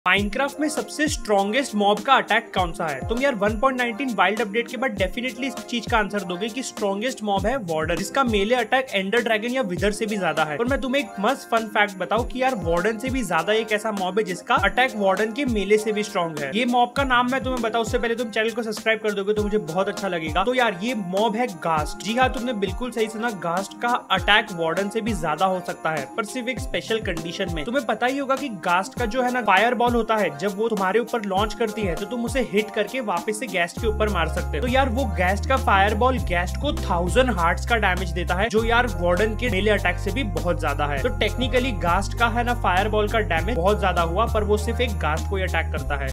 Minecraft में सबसे strongest mob का अटैक कौन सा है? तुम यार 1.19 वाइल्ड अपडेट के बाद डेफिनेटली इस चीज का आंसर दोगे कि स्ट्रॉन्गेस्ट मॉब है वार्डन, जिसका मेले अटैक एंडर ड्रैगन या विदर से भी ज्यादा है। और मैं तुम्हें एक मस्त फन फैक्ट बताऊं कि यार वार्डन से भी ज्यादा एक ऐसा मॉब है जिसका अटैक वार्डन के मेले से भी स्ट्रॉन्ग है। ये मॉब का नाम मैं तुम्हें बताऊं उससे पहले तुम चैनल को सब्सक्राइब कर दोगे तो मुझे बहुत अच्छा लगेगा। तो यार ये मॉब है घास्ट। जी हाँ, तुमने बिल्कुल सही सुना, घास्ट का अटैक वार्डन से भी ज्यादा हो सकता है, पर सिर्फ एक स्पेशल कंडीशन में। तुम्हें पता ही होगा कि घास्ट का जो है ना फायर बॉल होता है, जब वो तुम्हारे ऊपर लॉन्च करती है तो तुम उसे हिट करके वापस से गैस्ट के ऊपर मार सकते हो। तो यार वो गैस्ट का फायर बॉल गैस्ट को 1000 हार्ट्स का डैमेज देता है, जो यार वार्डन के मेले अटैक से भी बहुत ज्यादा है। तो टेक्निकली घास्ट का है ना फायर बॉल का डैमेज बहुत ज्यादा हुआ, पर वो सिर्फ एक घास्ट को ही अटैक करता है।